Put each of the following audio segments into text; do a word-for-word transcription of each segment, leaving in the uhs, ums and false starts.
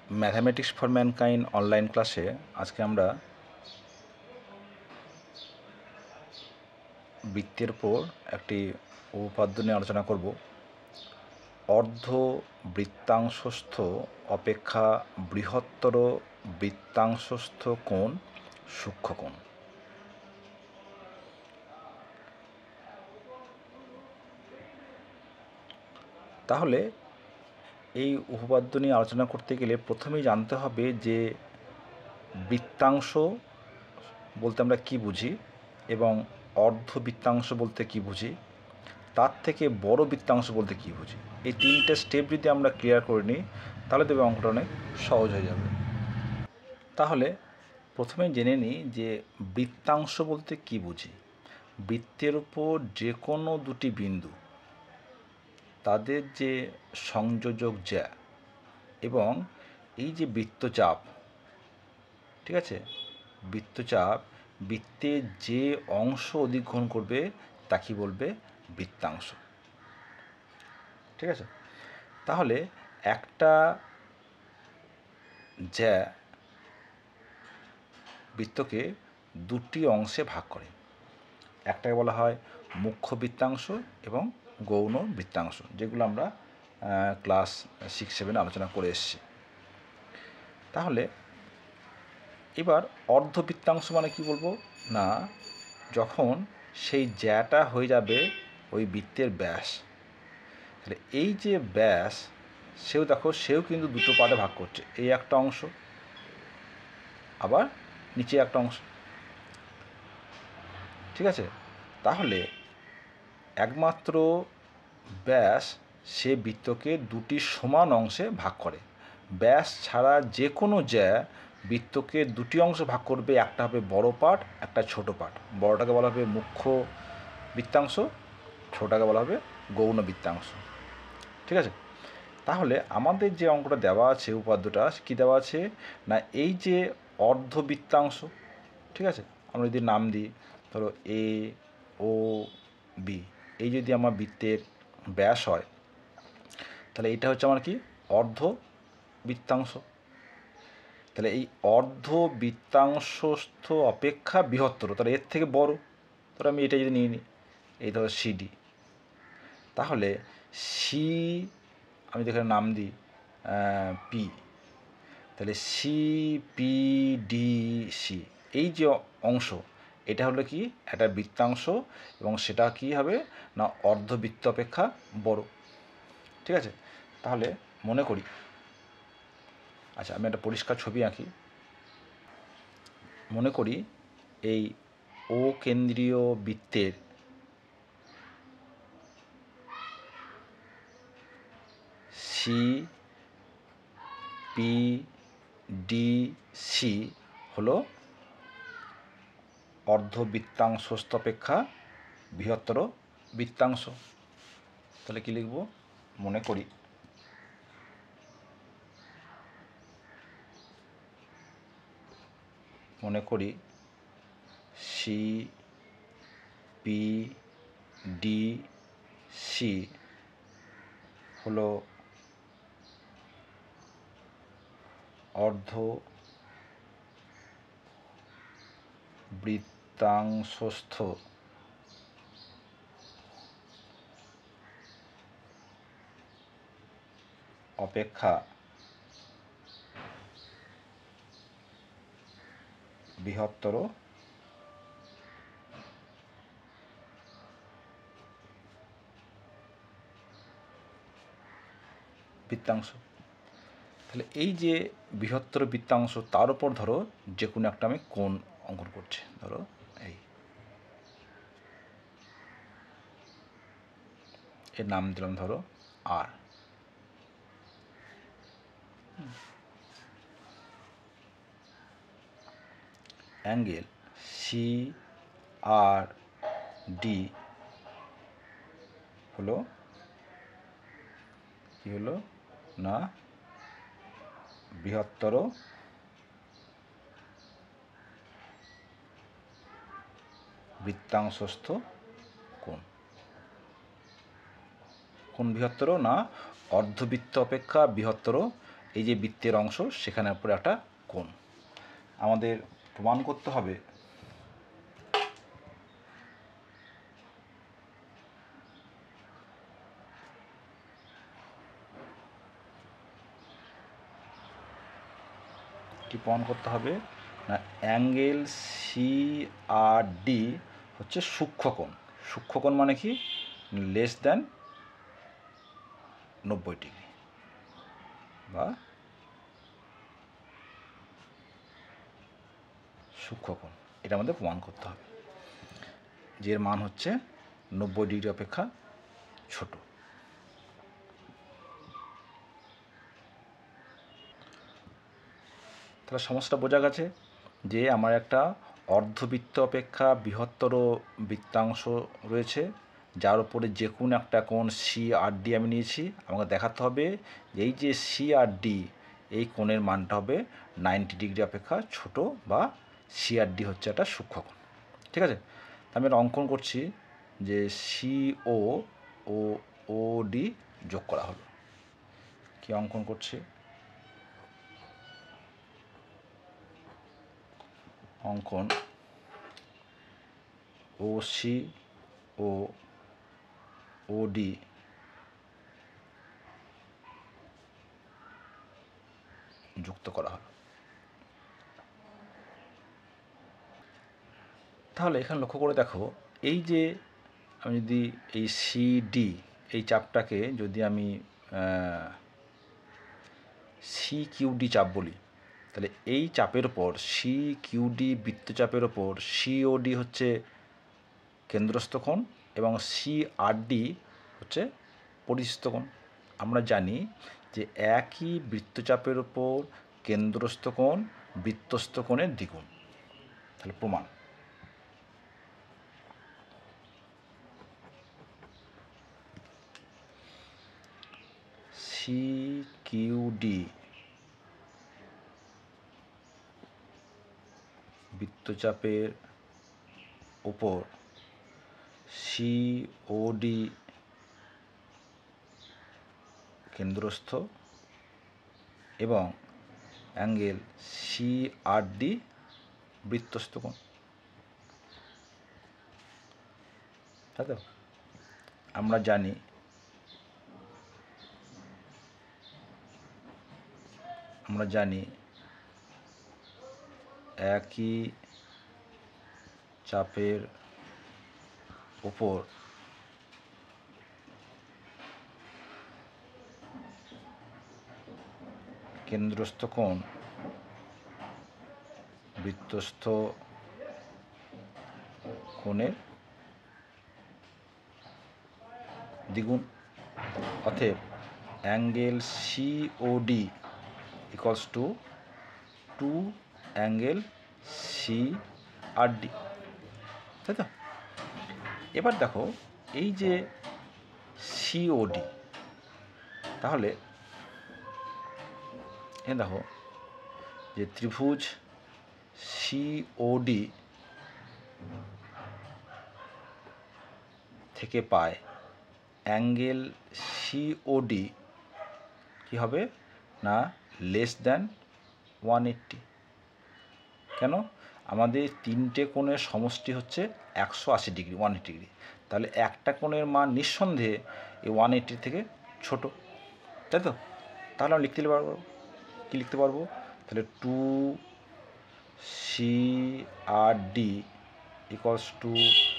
Mathematics for mankind online ক্লাসে আজকে আমরা বৃত্তের উপর একটি উপপাদ্য নিয়ে আলোচনা করব। অর্ধ বৃত্তাংশস্থ অপেক্ষা বৃহত্তর বৃত্তাংশস্থ কোণ সূক্ষ্ম কোণ। তাহলে এই উপপাদ্য নিয়ে আলোচনা করতে গেলে প্রথমেই জানতে হবে যে বৃত্তাংশ বলতে আমরা কি বুঝি এবং অর্ধ বৃত্তাংশ বলতে কি বুঝি, তার থেকে বড় বৃত্তাংশ বলতে কি বুঝি। এই তিনটে স্টেপ যদি আমরা ক্লিয়ার করে নিই তাহলে তবে অঙ্কটা অনেক সহজ হয়ে যাবে। তাহলে প্রথমে জেনে নিই যে বৃত্তাংশ বলতে কি বুঝি। বৃত্তের উপর যে কোনো দুটি বিন্দু তাদের যে সংযোজক জ্যা এবং এই যে বৃত্তচাপ, ঠিক আছে, বৃত্তচাপ বৃত্তের যে অংশ অধিগ্রহণ করবে তাকে বলবে বৃত্তাংশ। ঠিক আছে, তাহলে একটা জ্যা বৃত্তকে দুটি অংশে ভাগ করে। একটাকে বলা হয় মুখ্য বৃত্তাংশ এবং গৌণ বৃত্তাংশ, যেগুলো আমরা ক্লাস সিক্স সেভেনে আলোচনা করে এসেছি। তাহলে এবার অর্ধবৃত্তাংশ মানে কি বলবো না, যখন সেই জ্যাটা হয়ে যাবে ওই বৃত্তের ব্যাস। তাহলে এই যে ব্যাস, সেও দেখো সেও কিন্তু দুটো পার্টে ভাগ করছে, এই একটা অংশ আবার নিচে একটা অংশ। ঠিক আছে, তাহলে একমাত্র ব্যাস সে বৃত্তকে দুটি সমান অংশে ভাগ করে। ব্যাস ছাড়া যে কোনো জ্যা বৃত্তকে দুটি অংশে ভাগ করবে, একটা হবে বড় পার্ট, একটা ছোট পার্ট। বড়টাকে বলা হবে মুখ্য বৃত্তাংশ, ছোটটাকে বলা হবে গৌণ বৃত্তাংশ। ঠিক আছে, তাহলে আমাদের যে অঙ্কটা দেওয়া আছে, উপাদ্যটা কী দেওয়া আছে না, এই যে অর্ধবৃত্তাংশ, ঠিক আছে, আমরা যদি নাম দিই ধরো এ ও বি, এই যদি আমার বৃত্তের ব্যাস হয় তাহলে এটা হচ্ছে আমার কি অর্ধ বৃত্তাংশ। তাহলে এই অর্ধ বৃত্তাংশস্থ অপেক্ষা বৃহত্তর, তাহলে এর থেকে বড়। তাহলে আমি এটা যদি নিয়ে নিই, এই ধরো সিডি, তাহলে সি আমি যেখানে নাম দিই পি, তাহলে সি পি ডি সি, এই যে অংশ এটা হলো কি একটা বৃত্তাংশ এবং সেটা কি হবে না অর্ধবৃত্ত অপেক্ষা বড়। ঠিক আছে, তাহলে মনে করি, আচ্ছা আমি একটা পরিষ্কার ছবি আঁকি। মনে করি এই ও কেন্দ্রীয় বৃত্তের সি পি ডি সি হলো অর্ধবৃত্তাংশস্থ অপেক্ষা বৃহত্তর বৃত্তাংশ। তাহলে কি লিখব, মনে করি মনে করি সি পি ডি সি হলো অর্ধ বৃত্তাংশস্থ অপেক্ষা বৃহত্তর বৃত্তাংশ। তাহলে এই যে বৃহত্তর বৃত্তাংশ, তার উপর ধরো যে কোনো একটা আমি কোণ অঙ্কন করছি, ধরো এই এর নাম দিলাম ধরো R. Angle C R D হলো কি হলো না বৃহত্তর বৃত্তাংশস্থ কোণ। কোণ বৃহত্তর না অর্ধবৃত্ত অপেক্ষা বৃহত্তর, এই যে বৃত্তের অংশ সেখানের উপরে একটা কোণ। আমাদের প্রমাণ করতে হবে কি প্রমাণ করতে হবে না অ্যাঙ্গেল সি আর ডি হচ্ছে সূক্ষ্মকোণ। সূক্ষ্মকোণ মানে কি লেস দ্যান নব্বই ডিগ্রি বা সূক্ষ্মকোণ, এটা আমাদের প্রমাণ করতে হবে যে এর মান হচ্ছে নব্বই ডিগ্রি অপেক্ষা ছোট। তাহলে সমস্যাটা বোঝা গেছে যে আমার একটা অর্ধবৃত্ত অপেক্ষা বৃহত্তর বৃত্তাংশ রয়েছে, যার উপরে যে কোনো একটা কোণ সি আর ডি আমি নিয়েছি। আমাকে দেখাতে হবে যে এই যে সি আর ডি এই কোণের মানটা হবে নাইনটি ডিগ্রি অপেক্ষা ছোট বা সি আর ডি হচ্ছে একটা সূক্ষ্মকোণ। ঠিক আছে, আমি একটা অঙ্কন করছি যে সি ও ও ও ডি যোগ করা হলো। কি অঙ্কন করছি? অঙ্কন ও সি ও ও ডি যুক্ত করা হলো। তাহলে এখানে লক্ষ্য করে দেখো, এই যে আমি যদি এই সি ডি এই চাপটাকে যদি আমি সি কিউ ডি চাপ বলি, তাহলে এই চাপের ওপর সি কিউ ডি বৃত্তচাপের ওপর সিওডি হচ্ছে কেন্দ্রস্থ কোণ এবং সি আর ডি হচ্ছে পরিস্থ কোণ। আমরা জানি যে একই বৃত্তচাপের ওপর কেন্দ্রস্থ কোণ বৃত্তস্থ কোণের দ্বিগুণ। তাহলে প্রমাণ সি কিউ ডি বৃত্তচাপের উপর সিওডি কেন্দ্রস্থ এবং অ্যাঙ্গেল সি আর ডি বৃত্তস্থ কোণ। তাই তো আমরা জানি আমরা জানি একই চাপের উপর কেন্দ্রস্থ কোণ বৃত্তস্থ কোণের দ্বিগুণ। অতএব angle COD equals to two angle C R D. তাই তো এবার দেখো এই যে সিওডি, তাহলে এ দেখো যে ত্রিভুজ সিওডি থেকে পায় অ্যাঙ্গেল সিওডি কি হবে না লেস দ্যান ওয়ান এইট্টি। কেন? আমাদের তিনটে কোণের সমষ্টি হচ্ছে একশো আশি ডিগ্রি, ওয়ান এইট্টি ডিগ্রি। তাহলে একটা কোণের মান নিঃসন্দেহে এই ওয়ান এইট্টি থেকে ছোট, তাই তো? তাহলে আমি লিখতে পারবো, কী লিখতে পারবো? তাহলে two C R D equals to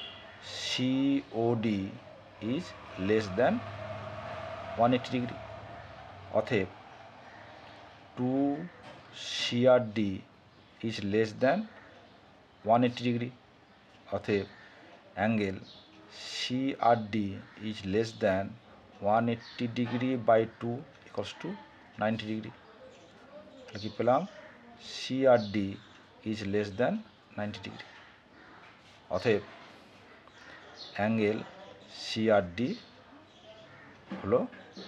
COD is less than one eighty degree. অতএব two C R D is less than one eighty degree. অতএব angle C R D is less than one eighty degree by two equals to ninety degree. তাহলে কি পেলাম? C R D is less than ninety degree. অতএব angle C R D হলো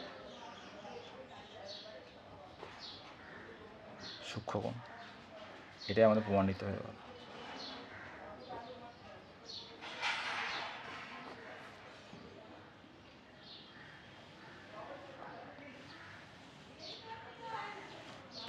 সূক্ষ্মকোণ। এটাই আমাদের প্রমাণিত হয়ে গেল।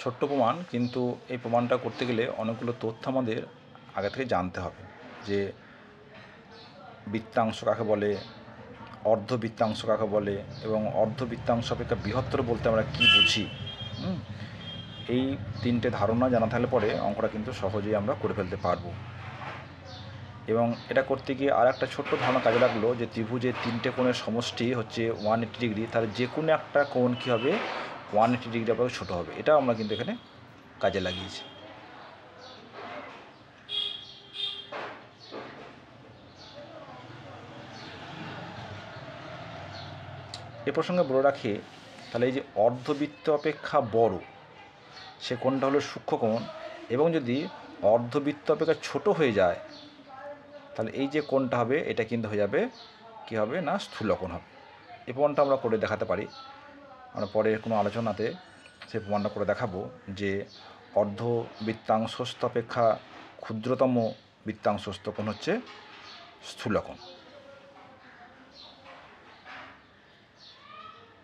ছোট্ট প্রমাণ, কিন্তু এই প্রমাণটা করতে গেলে অনেকগুলো তথ্য আমাদের আগে থেকে জানতে হবে, যে বৃত্তাংশ কাকে বলে, অর্ধবৃত্তাংশ কাকে বলে, এবং অর্ধবৃত্তাংশ অপেক্ষা বৃহত্তর বলতে আমরা কী বুঝি। এই তিনটে ধারণা জানা থাকলে পরে অঙ্কটা কিন্তু সহজেই আমরা করে ফেলতে পারবো। এবং এটা করতে গিয়ে আর একটা ছোট্ট ধারণা কাজে লাগলো, যে ত্রিভুজের তিনটে কোণের সমষ্টি হচ্ছে ওয়ান এইটি ডিগ্রি, তাহলে যে কোনো একটা কোণ কী হবে, ওয়ান এইটি ডিগ্রি অপেক্ষা ছোটো হবে। এটাও আমরা কিন্তু এখানে কাজে লাগিয়েছি। এ প্রসঙ্গে বলে রাখি, তাহলে এই যে অর্ধবৃত্ত অপেক্ষা বড় সে কোণটা হলো সূক্ষ্মকোণ, এবং যদি অর্ধবৃত্ত অপেক্ষা ছোট হয়ে যায় তাহলে এই যে কোণটা হবে এটা কিন্তু হয়ে যাবে কী হবে না, স্থূলকোণ হবে। এই প্রমাণটা আমরা করে দেখাতে পারি, আমরা পরের কোনো আলোচনাতে সেই প্রমাণটা করে দেখাবো, যে অর্ধবৃত্তাংশস্থ অপেক্ষা ক্ষুদ্রতম বৃত্তাংশস্থ কোণ হচ্ছে স্থূলকোণ।